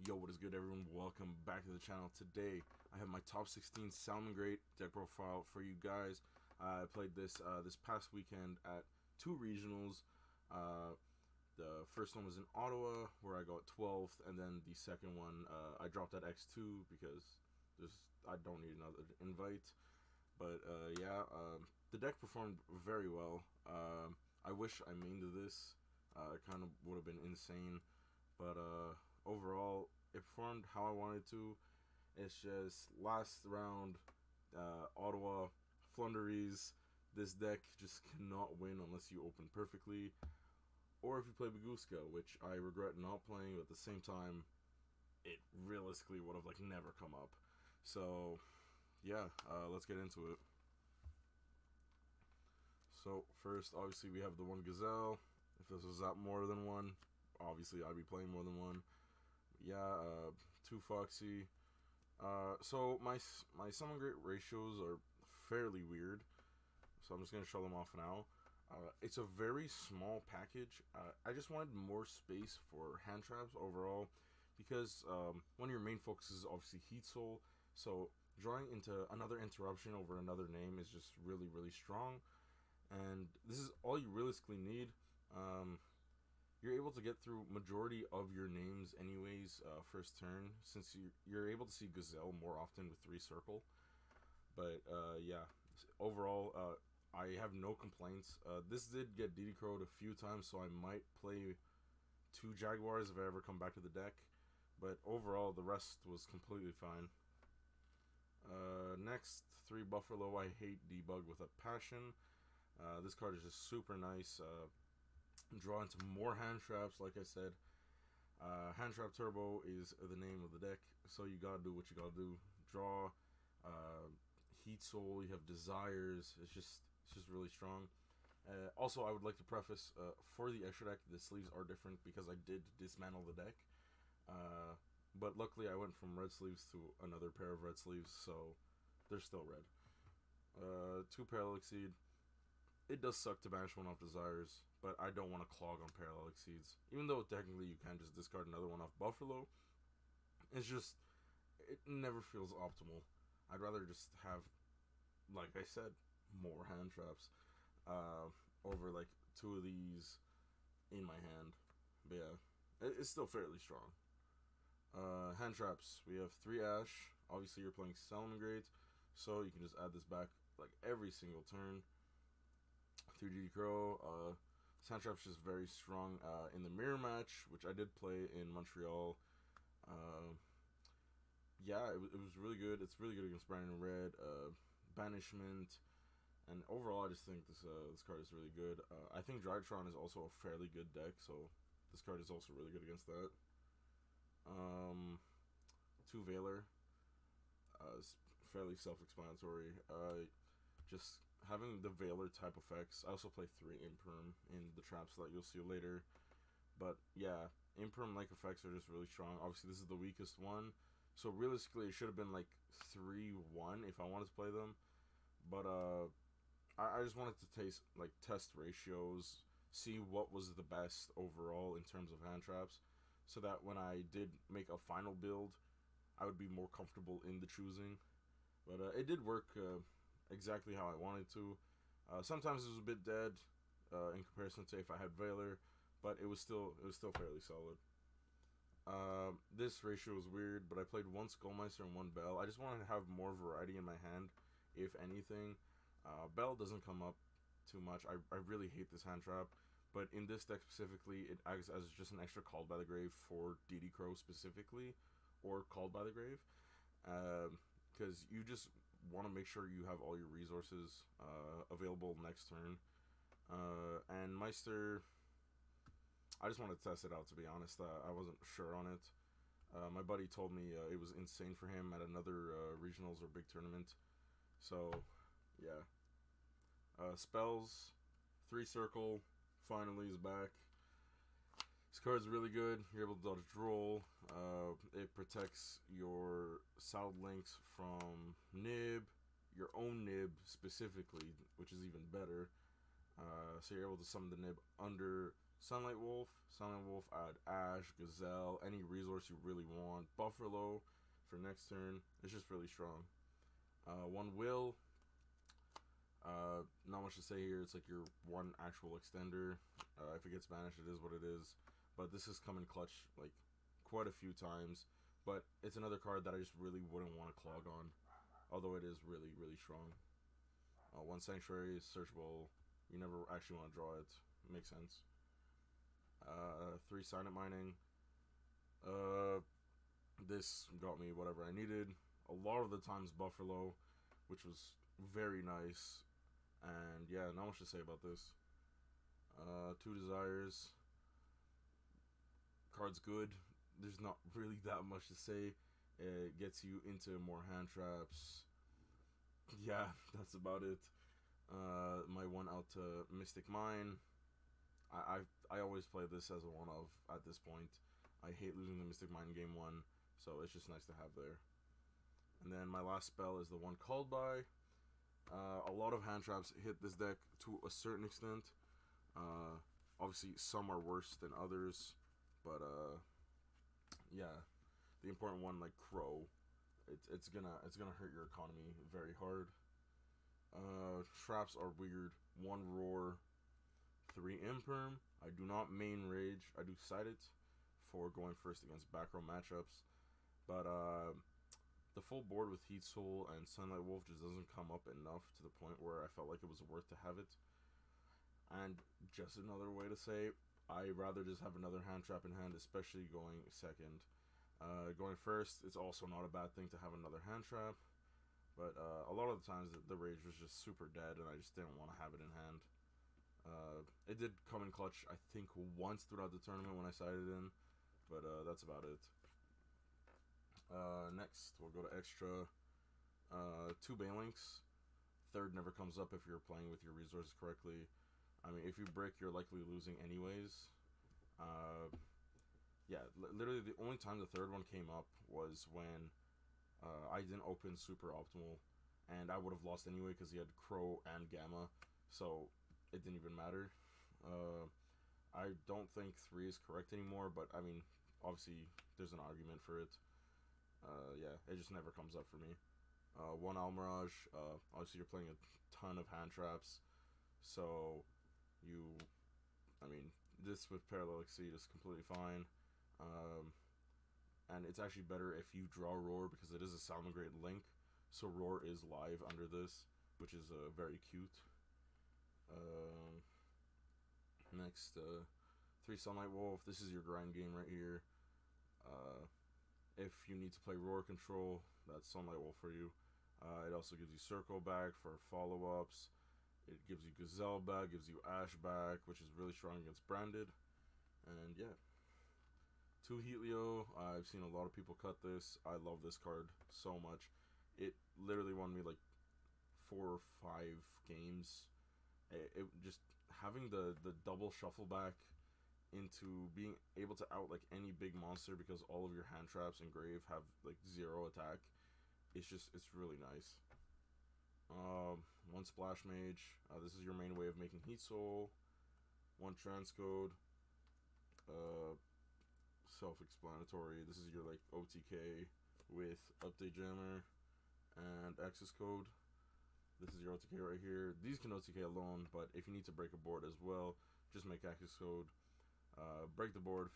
Yo, what is good, everyone? Welcome back to the channel. Today, I have my top 16 Salamangreat deck profile for you guys. I played this this past weekend at two regionals. The first one was in Ottawa, where I got 12th, and then the second one, I dropped at X2 because I don't need another invite. But the deck performed very well. I wish I mained this. It kind of would have been insane, but overall, it performed how I wanted to. It's just last round, Ottawa, Flunderies. This deck just cannot win unless you open perfectly, or if you play Baguska, which I regret not playing, but at the same time, it realistically would have never come up. So, yeah, let's get into it. So first, obviously, we have the one Gazelle. If this was at more than one, obviously I'd be playing more than one. Yeah, two Foxy. So my Salamangreat ratios are fairly weird, so I'm just gonna show them off now. It's a very small package. I just wanted more space for hand traps overall, because one of your main focuses is obviously Heat Soul, so drawing into another interruption over another name is just really strong, and this is all you realistically need. You're able to get through majority of your names anyways first turn, since you're able to see Gazelle more often with 3 circle. But yeah, overall I have no complaints. This did get DD crowed a few times, so I might play 2 Jaguars if I ever come back to the deck, but overall the rest was completely fine. Next, 3 Buffalo. I hate Debug with a passion. This card is just super nice. Draw into more hand traps, like I said. Hand Trap Turbo is the name of the deck, so you gotta do what you gotta do. Draw, Heat Soul, you have Desires. It's just really strong. Also, I would like to preface, for the extra deck, the sleeves are different because I did dismantle the deck. But luckily I went from red sleeves to another pair of red sleeves, so they're still red. 2 Parallel Exceed. It does suck to banish one off Desires, but I don't want to clog on Parallel Exceeds. Even though technically you can just discard another one off Buffalo, it's just, it never feels optimal. I'd rather just have, like I said, more hand traps over 2 of these in my hand. But yeah, it's still fairly strong. Hand traps, we have 3 Ash. Obviously you're playing Salamangreat, so you can just add this back every single turn. 3 DD Crow. Hand Trap's just very strong in the mirror match, which I did play in Montreal. Yeah, it was really good. It's really good against Brandon Red, Banishment, and overall I just think this card is really good. I think Drytron is also a fairly good deck, so this card is also really good against that. 2 Veiler. It's fairly self-explanatory. Just having the Veiler type effects. I also play 3 Imperm in the traps that you'll see later. But yeah, Imperm like effects are just really strong. Obviously this is the weakest one, so realistically it should have been 3-1 if I wanted to play them. But I just wanted to test ratios, see what was the best overall in terms of hand traps, so that when I did make a final build, I would be more comfortable in the choosing. But it did work exactly how I wanted to. Sometimes it was a bit dead in comparison to if I had Veiler, but it was still fairly solid. This ratio was weird, but I played 1 Skullmeister and 1 Bell. I just wanted to have more variety in my hand, if anything. Bell doesn't come up too much. I really hate this hand trap, but in this deck specifically, it acts as just an extra Called by the Grave for DD Crow specifically, or Called by the Grave, because you just want to make sure you have all your resources available next turn. And Meister, I just wanted to test it out, to be honest. I wasn't sure on it. My buddy told me it was insane for him at another regionals or big tournament. So yeah. Spells, 3 Circle finally is back. This card's really good. You're able to dodge Droll. It protects your Saddled Links from Nib, your own Nib specifically, which is even better. So you're able to summon the Nib under Sunlight Wolf. Sunlight Wolf, add Ash, Gazelle, any resource you really want. Buffalo for next turn. It's just really strong. One Will. Not much to say here. It's like your one actual extender. If it gets banished, it is what it is. But this has come in clutch like quite a few times. But it's another card that I just really wouldn't want to clog on. Although it is really, really strong. One Sanctuary is searchable. You never actually want to draw it. Makes sense. 3 Silent Mining. This got me whatever I needed. A lot of the times Buffalo, which was very nice. And yeah, not much to say about this. 2 Desires. Card's good. There's not really that much to say. It gets you into more hand traps. Yeah, that's about it. My one out to Mystic Mine. I always play this as a one of at this point. I hate losing the Mystic Mine game 1, so it's just nice to have there. And then my last spell is the one Called By. A lot of hand traps hit this deck to a certain extent. Obviously, some are worse than others, but yeah, the important one like Crow, it's gonna hurt your economy very hard. Traps are weird. 1 Roar, 3 Imperm. I do not main Rage. I do side it for going first against back row matchups, but the full board with Heat Soul and Sunlight Wolf just doesn't come up enough to the point where I felt like it was worth to have it. And just another way to say, I'd rather just have another hand trap in hand, especially going second. Going first, it's also not a bad thing to have another hand trap, but a lot of the times the Rage was just super dead, and I just didn't want to have it in hand. It did come in clutch, I think, once throughout the tournament when I sided in, but that's about it. Next, we'll go to extra. 2 Banelinks. Third never comes up if you're playing with your resources correctly. I mean, if you brick, you're likely losing anyways. Yeah, literally the only time the third one came up was when I didn't open Super Optimal, and I would have lost anyway because he had Crow and Gamma, so it didn't even matter. I don't think 3 is correct anymore, but I mean, obviously there's an argument for it. Yeah, it just never comes up for me. 1 Almirage, obviously you're playing a ton of hand traps, so I mean, this with Parallel Exceed is completely fine. And it's actually better if you draw Roar because it is a Salamangreat link, so Roar is live under this, which is very cute. Next, 3 Sunlight Wolf. This is your grind game right here. If you need to play Roar Control, that's Sunlight Wolf for you. It also gives you Circle back for follow-ups. It gives you Gazelle back, gives you Ash back, which is really strong against Branded. And yeah. 2 Helio. I've seen a lot of people cut this. I love this card so much. It literally won me like 4 or 5 games. It just having the double shuffle back into being able to out like any big monster because all of your hand traps and grave have like 0 attack. It's really nice. 1 Splash Mage. This is your main way of making Heat Soul. 1 Transcode. Self-explanatory. This is your like OTK with Update Jammer and Access Code. This is your OTK right here. These can OTK alone, but if you need to break a board as well, just make Access Code. Break the board,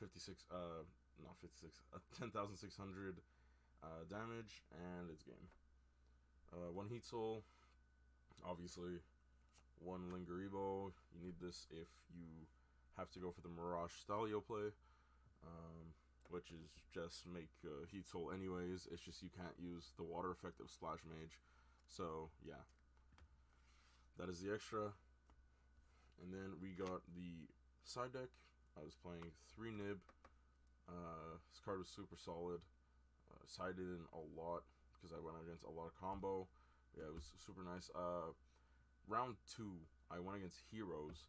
10,600 damage, and it's game. 1 Heat Soul, obviously. 1 Linguribo. You need this if you have to go for the Mirage Stalio play, which is just make Heat Soul anyways. It's just you can't use the water effect of Splash Mage. So yeah, that is the extra. And then we got the side deck. I was playing 3 Nib. This card was super solid. Sided in a lot because I went against a lot of combo. Yeah, it was super nice. Round 2, I went against Heroes.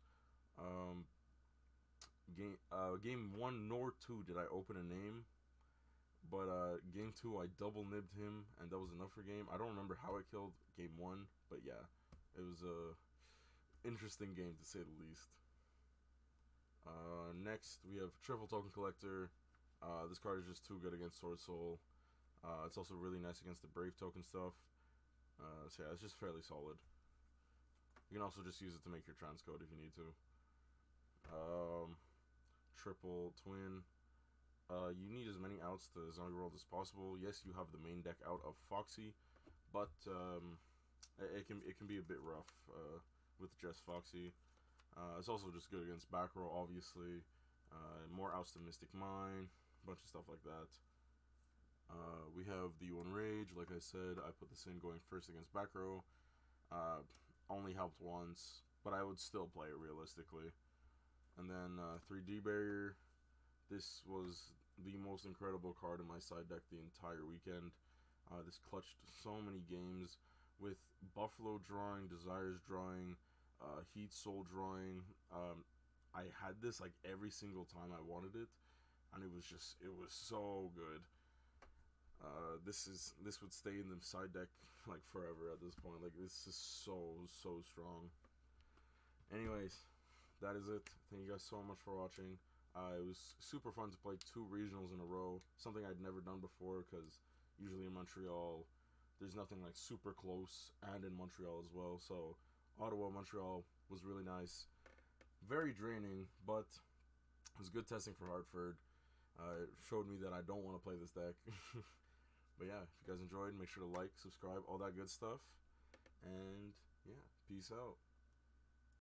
Game 1 nor 2 did I open a name, but game 2 I double nibbed him, and that was enough for game. I don't remember how I killed game 1, but yeah, it was a interesting game to say the least. Next, we have Triple Token Collector. This card is just too good against Sword Soul. It's also really nice against the Brave token stuff. So yeah, it's just fairly solid. You can also just use it to make your transcode if you need to. Triple Twin. You need as many outs to Zombie World as possible. Yes, you have the main deck out of Foxy, but it can be a bit rough with just Foxy. It's also just good against back row, obviously. More outs to Mystic Mine, a bunch of stuff like that. We have the U1 Rage. Like I said, I put this in going first against back row. Only helped once, but I would still play it realistically. And then 3D Barrier. This was the most incredible card in my side deck the entire weekend. This clutched so many games with Buffalo drawing, Desires drawing, Heat Soul drawing. I had this like every single time I wanted it, and it was so good. This would stay in the side deck like forever at this point. Like, this is so strong. Anyways, that is it. Thank you guys so much for watching. It was super fun to play 2 regionals in a row, something I'd never done before, because usually in Montreal there's nothing like super close, and in Montreal as well. So Ottawa, Montreal was really nice. Very draining, but it was good testing for Hartford. It showed me that I don't want to play this deck. But yeah, if you guys enjoyed, make sure to like, subscribe, all that good stuff. And yeah, peace out.